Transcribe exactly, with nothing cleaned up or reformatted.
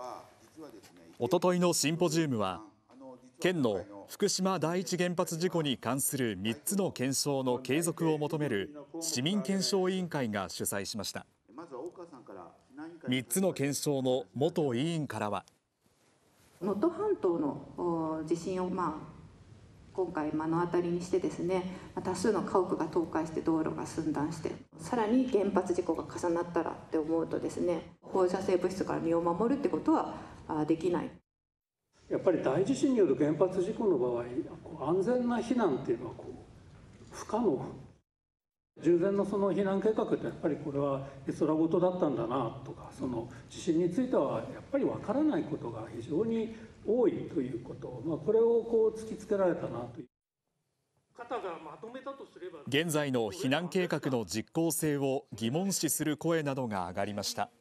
おとといのシンポジウムは、県の福島第一原発事故に関するみっつの検証の継続を求める市民検証委員会が主催しました。みっつの検証の元委員からは、 能登半島の地震を、まあ、今回目の当たりにしてですね、多数の家屋が倒壊して道路が寸断して、さらに原発事故が重なったらって思うとですね、放射性物質から身を守るってことはできない。 やっぱり大地震による原発事故の場合、安全な避難っていうのはこう不可能。従前のその避難計画ってやっぱりこれは絵空事だったんだなとか、その地震についてはやっぱりわからないことが非常に多いということ、まあ、これをこう突きつけられたなという。 現在の避難計画の実効性を疑問視する声などが上がりました。